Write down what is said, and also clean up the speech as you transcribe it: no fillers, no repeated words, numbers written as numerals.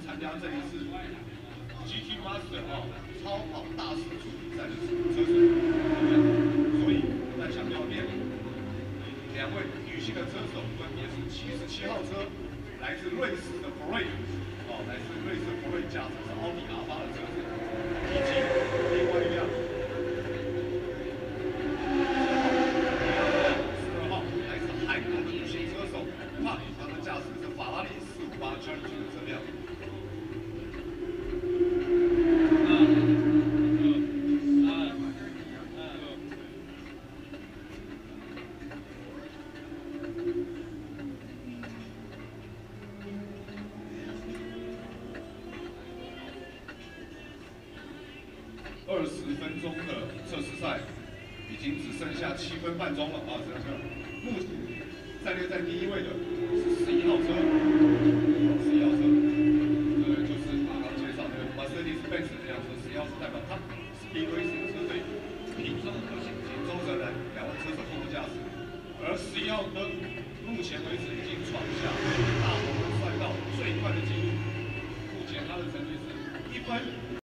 参加这一次 GT Master 超跑大师组比赛的车手，所以在强调练两位女性的车手分别是77号车，来自瑞士的福瑞，来自瑞士福瑞驾驶是奥迪 R8的车子，以及另外一辆12号来自韩国的女性车手帕里，她们驾驶是法拉利458 GT 的车辆。20分钟的测试赛，已经只剩下7分半钟了啊！这个目前暂列在第1位的是11号车，11号车，这个就是刚刚介绍的 Mercedes-Benz 这辆车，11号是代表它 Speed Racing 车队平中和以及周泽南2位车手共同驾驶，而11号车目前为止已经创下大红门赛道最快的纪录，目前它的成绩是1分